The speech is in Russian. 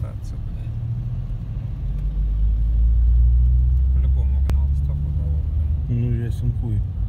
кататься, блядь. По-любому гнал стопудово, блядь. Ну, ясен хуй.